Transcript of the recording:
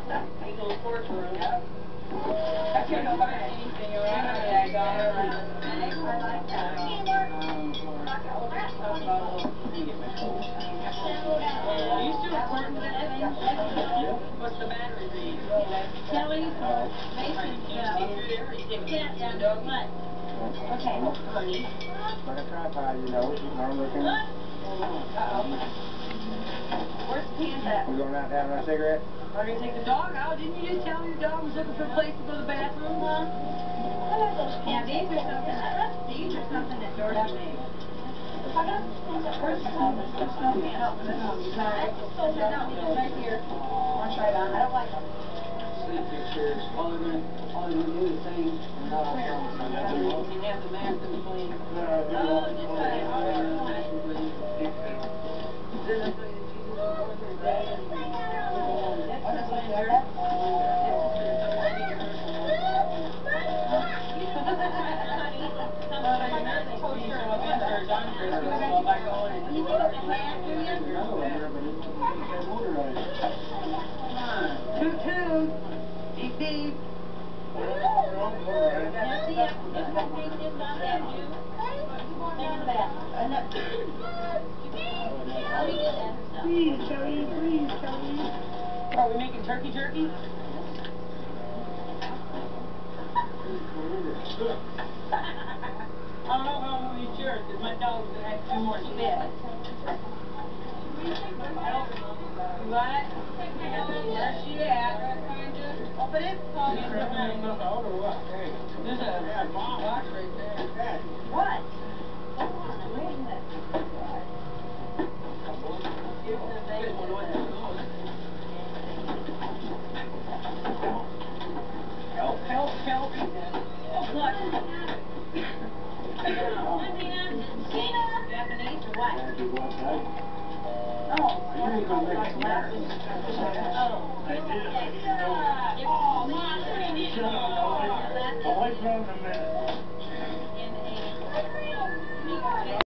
Big old porch room. Yep. I couldn't find anything around that dog. I like that. Are you still recording that thing? What's the battery read? Kelly's or Mason's what? Okay. Like a tripod, you know, arm looking. Where's the pants at? We going out to have a cigarette? Are you gonna take the dog out? Didn't you just tell me the dog was looking for a place to go to the bathroom? Yeah, these are something that Dorothy made. Where's the snow pants? No, right here. I'll try it on. I don't like them. Sleep pictures. All they're gonna do is thing. And have the bathroom clean. Oh, just try it. Then I tell you that Jesus was born for a day and toot toot, beep beep. Please, Kelly, please, Kelly. Are we making turkey jerky? I don't know how I'm going to be sure, because my dog's going to have 2 more spits. What? Where's she at? Open it. There's a box right there. What? I'm reading this. Help. What? Japanese or what? Away from the minute.